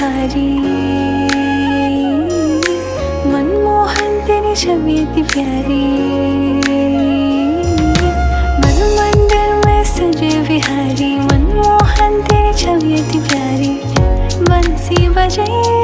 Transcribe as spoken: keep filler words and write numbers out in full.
बिहारी, मनमोहन तेरी छवि इतनी प्यारी। मन मंदिर में सजे बिहारी, मनमोहन तेरी छवि इतनी प्यारी। बंसी बजे